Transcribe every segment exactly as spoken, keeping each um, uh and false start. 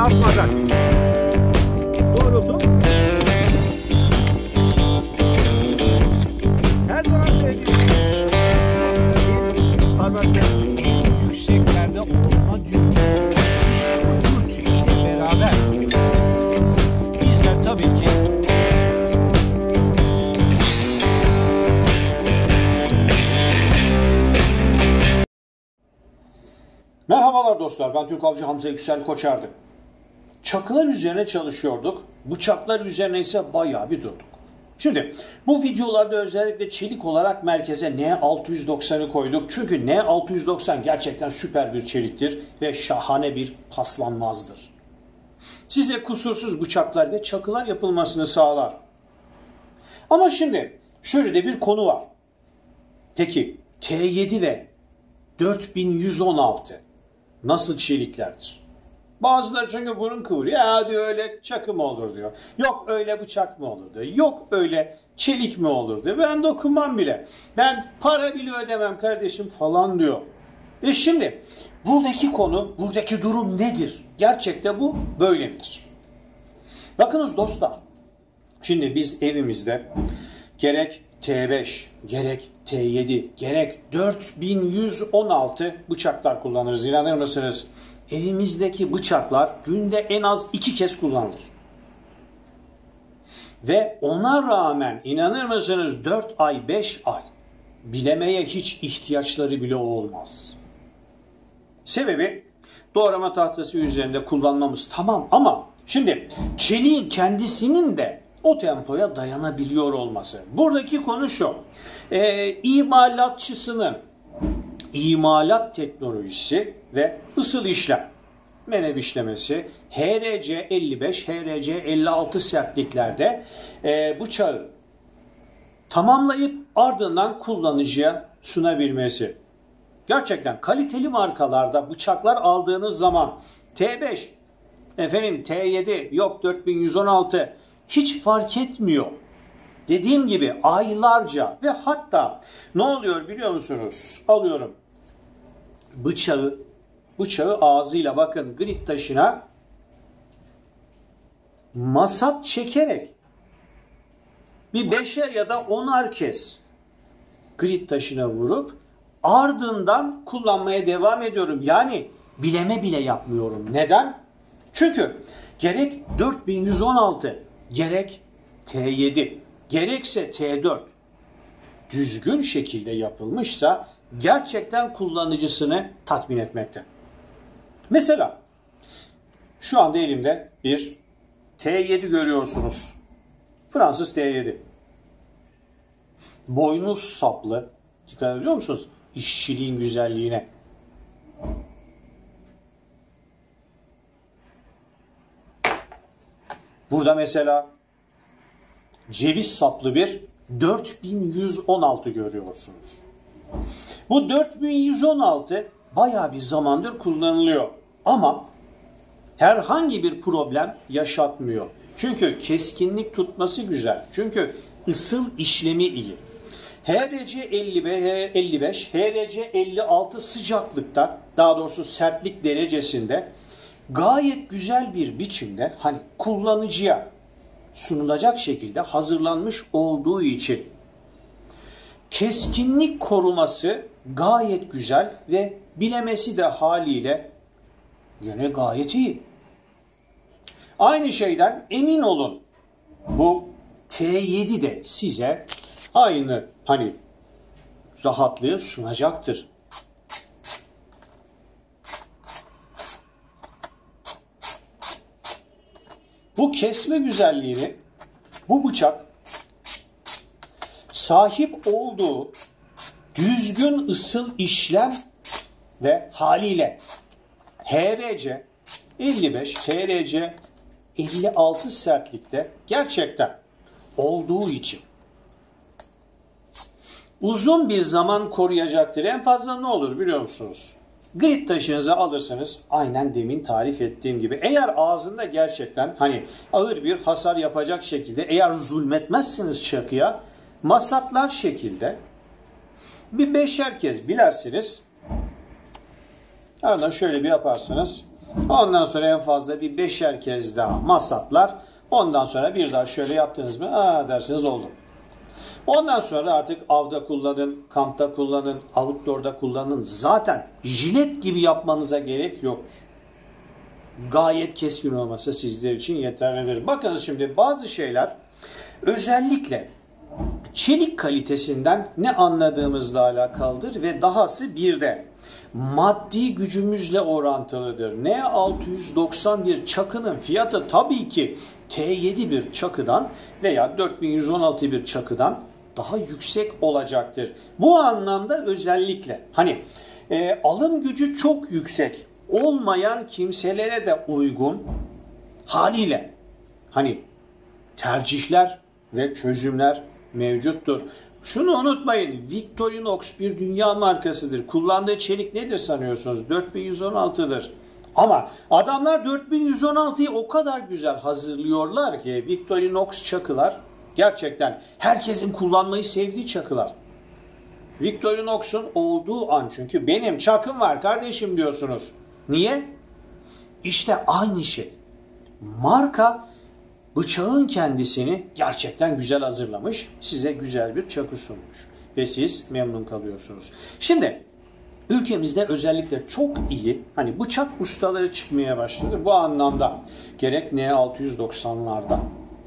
atmadan. Doğrultup her zaman söylediğim bir parmakla en yükseklerde olma dürtüsü. İşte bu dürtüyle beraber bizler tabii ki Merhabalar dostlar, ben Türk Avcı Hamza Yüksel Koçardı. Çakılar üzerine çalışıyorduk, bıçaklar üzerine ise bayağı bir durduk. Şimdi bu videolarda özellikle çelik olarak merkeze N altı yüz doksan'ı koyduk. Çünkü N altı yüz doksan gerçekten süper bir çeliktir ve şahane bir paslanmazdır. Size kusursuz bıçaklar ve çakılar yapılmasını sağlar. Ama şimdi şöyle de bir konu var. Peki T yedi ve dört bin yüz on altı nasıl çeliklerdir? Bazıları çünkü burun kıvırıyor. Ya diyor, öyle çakı mı olur diyor. Yok öyle bıçak mı olur diyor. Yok öyle çelik mi olur diyor. Ben dokunmam bile. Ben para bile ödemem kardeşim falan diyor. E şimdi buradaki konu, buradaki durum nedir? Gerçekte bu böyle midir? Bakınız dostlar. Şimdi biz evimizde gerek T beş, gerek T yedi, gerek dört bin yüz on altı bıçaklar kullanırız. İnanır mısınız? Evimizdeki bıçaklar günde en az iki kez kullanılır. Ve ona rağmen inanır mısınız dört ay, beş ay bilemeye hiç ihtiyaçları bile olmaz. Sebebi doğrama tahtası üzerinde kullanmamız tamam ama şimdi çeliğin kendisinin de o tempoya dayanabiliyor olması. Buradaki konu şu. E, imalatçısının imalat teknolojisi ve ısıl işlem, menev işlemesi H R C elli beş, H R C elli altı sertliklerde e, bıçağı tamamlayıp ardından kullanıcıya sunabilmesi. Gerçekten kaliteli markalarda bıçaklar aldığınız zaman T beş, efendim T yedi, yok dört bin yüz on altı hiç fark etmiyor. Dediğim gibi aylarca ve hatta ne oluyor biliyor musunuz? Alıyorum bıçağı, bıçağı ağzıyla bakın grit taşına masat çekerek bir beşer ya da onar kez grit taşına vurup ardından kullanmaya devam ediyorum. Yani bileme bile yapmıyorum. Neden? Çünkü gerek dört bin yüz on altı, gerek T yedi, gerekse T dört düzgün şekilde yapılmışsa gerçekten kullanıcısını tatmin etmekte. Mesela şu anda elimde bir T yedi görüyorsunuz. Fransız T yedi. Boynuz saplı. Dikkat ediyor musunuz? İşçiliğin güzelliğine. Burada mesela ceviz saplı bir dört bin yüz on altı görüyorsunuz. Bu dört bin yüz on altı bayağı bir zamandır kullanılıyor. Ama herhangi bir problem yaşatmıyor. Çünkü keskinlik tutması güzel. Çünkü ısıl işlemi iyi. H R C elli beş, H R C elli altı sıcaklıkta, daha doğrusu sertlik derecesinde gayet güzel bir biçimde hani kullanıcıya sunulacak şekilde hazırlanmış olduğu için keskinlik koruması gayet güzel ve bilemesi de haliyle yine gayet iyi. Aynı şeyden emin olun bu T yedi de size aynı hani rahatlığı sunacaktır. Bu kesme güzelliğini bu bıçak sahip olduğu düzgün ısıl işlem ve haliyle H R C elli beş, H R C elli altı sertlikte gerçekten olduğu için uzun bir zaman koruyacaktır. En fazla ne olur biliyor musunuz? Grit taşınızı alırsınız aynen demin tarif ettiğim gibi. Eğer ağzında gerçekten hani ağır bir hasar yapacak şekilde eğer zulmetmezsiniz çakıya masatlar şekilde bir beşer kez bilersiniz. Ardından şöyle bir yaparsınız. Ondan sonra en fazla bir beşer kez daha masatlar. Ondan sonra bir daha şöyle yaptınız mı? Aa dersiniz oldu. Ondan sonra artık avda kullanın, kampta kullanın, outdoor'da kullanın. Zaten jilet gibi yapmanıza gerek yoktur. Gayet keskin olması sizler için yeterlidir. Bakınız şimdi bazı şeyler özellikle çelik kalitesinden ne anladığımızla alakalıdır ve dahası bir de maddi gücümüzle orantılıdır. N altı yüz doksan bir çakının fiyatı tabii ki T yedi bir çakıdan veya dört bin yüz on altı bir çakıdan daha yüksek olacaktır. Bu anlamda özellikle hani e, alım gücü çok yüksek olmayan kimselere de uygun haliyle hani tercihler ve çözümler mevcuttur. Şunu unutmayın, Victorinox bir dünya markasıdır. Kullandığı çelik nedir sanıyorsunuz? dört bin yüz on altıdır. Ama adamlar dört bin yüz on altıyı o kadar güzel hazırlıyorlar ki Victorinox çakılar gerçekten herkesin kullanmayı sevdiği çakılar. Victorinox'un olduğu an çünkü benim çakım var kardeşim diyorsunuz. Niye? İşte aynı şey. Marka bıçağın kendisini gerçekten güzel hazırlamış, size güzel bir çakı sunmuş ve siz memnun kalıyorsunuz. Şimdi ülkemizde özellikle çok iyi hani bıçak ustaları çıkmaya başladı. Bu anlamda gerek N altı yüz doksanlarda,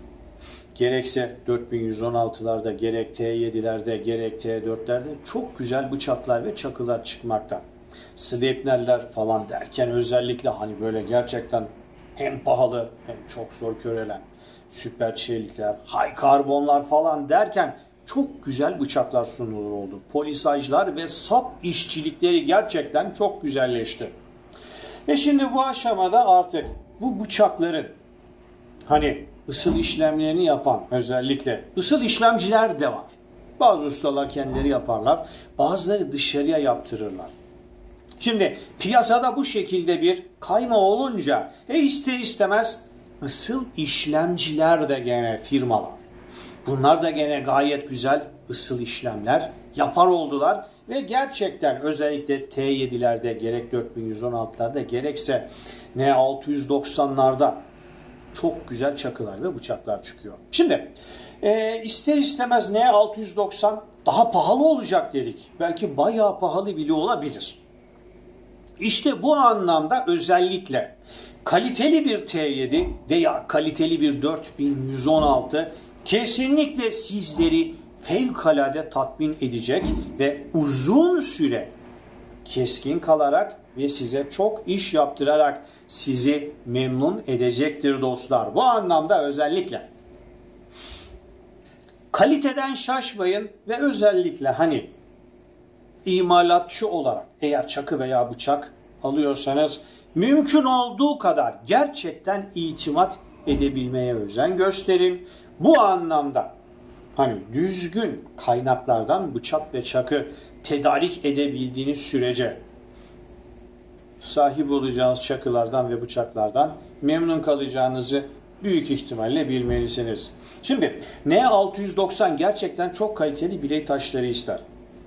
gerekse dört bin yüz on altılarda, gerek T yedilerde, gerek T dörtlerde çok güzel bıçaklar ve çakılar çıkmakta. Sleipner'ler falan derken özellikle hani böyle gerçekten hem pahalı hem çok zor körelen süper çelikler, high karbonlar falan derken çok güzel bıçaklar sunulur oldu. Polisajlar ve sap işçilikleri gerçekten çok güzelleşti. Ve şimdi bu aşamada artık bu bıçakların hani ısıl işlemlerini yapan özellikle ısıl işlemciler de var. Bazı ustalar kendileri yaparlar. Bazıları dışarıya yaptırırlar. Şimdi piyasada bu şekilde bir kayma olunca e ister istemez ısıl işlemciler de gene firmalar. Bunlar da gene gayet güzel ısıl işlemler yapar oldular ve gerçekten özellikle T yedilerde gerek dört bin yüz on altılarda gerekse N altı yüz doksanlarda çok güzel çakılar ve bıçaklar çıkıyor. Şimdi e, ister istemez N altı yüz doksan daha pahalı olacak dedik. Belki bayağı pahalı bile olabilir. İşte bu anlamda özellikle kaliteli bir T yedi veya kaliteli bir dört bin yüz on altı kesinlikle sizleri fevkalade tatmin edecek ve uzun süre keskin kalarak ve size çok iş yaptırarak sizi memnun edecektir dostlar. Bu anlamda özellikle kaliteden şaşmayın ve özellikle hani imalatçı olarak eğer çakı veya bıçak alıyorsanız mümkün olduğu kadar gerçekten itimat edebilmeye özen gösterin. Bu anlamda hani düzgün kaynaklardan bıçak ve çakı tedarik edebildiğiniz sürece sahip olacağınız çakılardan ve bıçaklardan memnun kalacağınızı büyük ihtimalle bilmelisiniz. Şimdi N altı yüz doksan gerçekten çok kaliteli bilek taşları ister.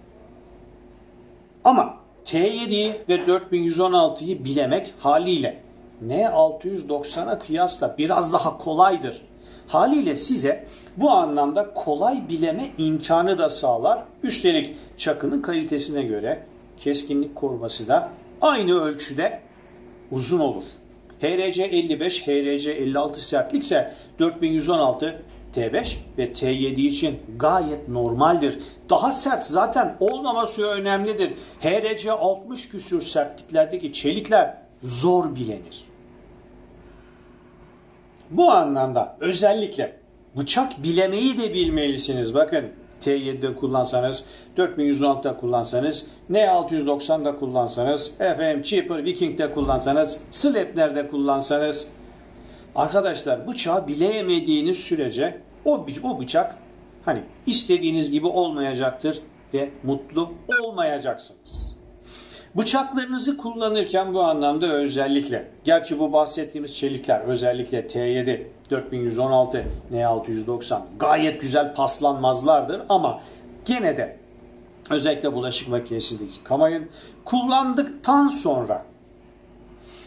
Ama T yediyi ve dört bin yüz on altıyı bilemek haliyle N altı yüz doksana kıyasla biraz daha kolaydır. Haliyle size bu anlamda kolay bileme imkanı da sağlar. Üstelik çakının kalitesine göre keskinlik koruması da aynı ölçüde uzun olur. H R C elli beş, H R C elli altı sertlikse dört bin yüz on altı T beş ve T yedi için gayet normaldir. Daha sert zaten olmaması önemlidir. H R C altmış küsür sertliklerdeki çelikler zor bilenir. Bu anlamda özellikle bıçak bilemeyi de bilmelisiniz. Bakın T yedide kullansanız, dört bin yüz on altıda kullansanız, N altı yüz doksan'da kullansanız, efendim Cheaper Viking'de kullansanız, Sleipner'de kullansanız. Arkadaşlar bıçağı bileyemediğiniz sürece o, o bıçak hani istediğiniz gibi olmayacaktır ve mutlu olmayacaksınız. Bıçaklarınızı kullanırken bu anlamda özellikle, gerçi bu bahsettiğimiz çelikler özellikle T yedi, dört bin yüz on altı, N altı yüz doksan gayet güzel paslanmazlardır ama gene de özellikle bulaşık makinesindeki kamayın kullandıktan sonra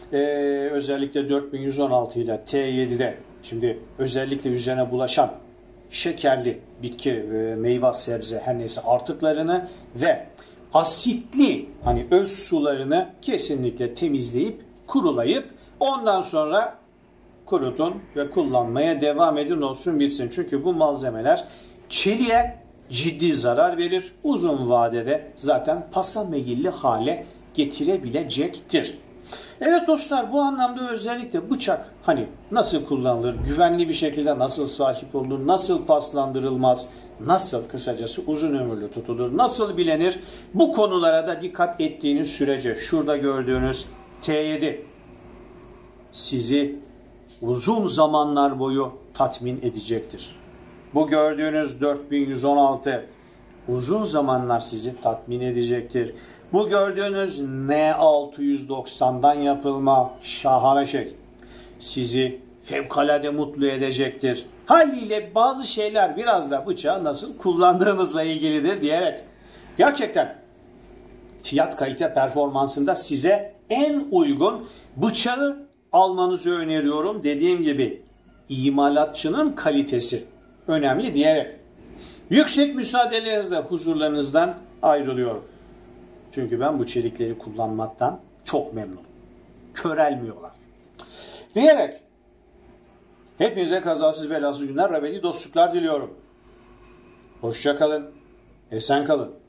Ee, özellikle dört bin yüz on altı ile T yedide şimdi özellikle üzerine bulaşan şekerli bitki, e, meyve, sebze her neyse artıklarını ve asitli hani öz sularını kesinlikle temizleyip kurulayıp ondan sonra kurutun ve kullanmaya devam edin, olsun bitsin. Çünkü bu malzemeler çeliğe ciddi zarar verir. Uzun vadede zaten pasa meyilli hale getirebilecektir. Evet dostlar, bu anlamda özellikle bıçak hani nasıl kullanılır, güvenli bir şekilde nasıl sahip olunur, nasıl paslandırılmaz, nasıl kısacası uzun ömürlü tutulur, nasıl bilenir, bu konulara da dikkat ettiğiniz sürece şurada gördüğünüz T yedi sizi uzun zamanlar boyu tatmin edecektir. Bu gördüğünüz dört bin yüz on altı uzun zamanlar sizi tatmin edecektir. Bu gördüğünüz N altı yüz doksandan yapılma şahane şey sizi fevkalade mutlu edecektir. Haliyle bazı şeyler biraz da bıçağı nasıl kullandığınızla ilgilidir diyerek gerçekten fiyat kalite performansında size en uygun bıçağı almanızı öneriyorum. Dediğim gibi imalatçının kalitesi önemli diyerek yüksek müsaadenizle huzurlarınızdan ayrılıyorum. Çünkü ben bu çelikleri kullanmaktan çok memnunum. Körelmiyorlar. Diyerek hepinize kazasız belasız günler, ebedi dostluklar diliyorum. Hoşça kalın, esen kalın.